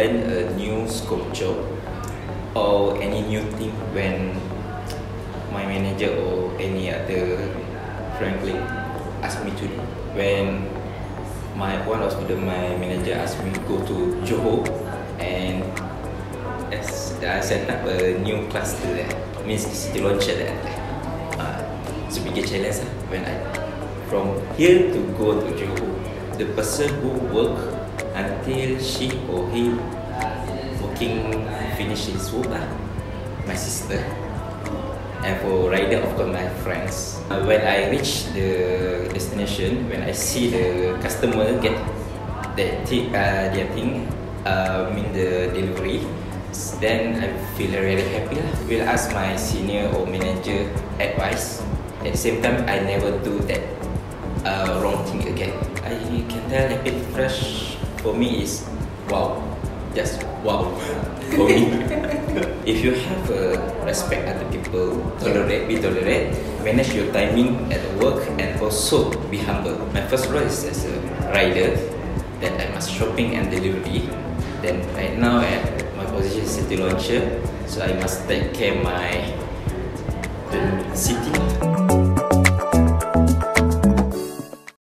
learn a new sculpture or any new thing when my manager or any other friend ask me to do. When one of my manager asked me to go to Johor and set up a new cluster there, means city launcher there. It's a bigger challenge when I from here to go to Johor. The person who work until she or he finish his work my sister, and for rider of course my friends. When I reach the destination, when I see the customer get their thing, mean the delivery, then I feel really happy. Will ask my senior or manager advice. At the same time, I never do that wrong thing again. I can tell HappyFresh for me is wow, just wow for me. If you have respect other people, be tolerant, manage your timing at work, and also be humble. My first role is as a rider, that I must shopping and delivery. Then right now my position is city launcher, so I must take care my the city.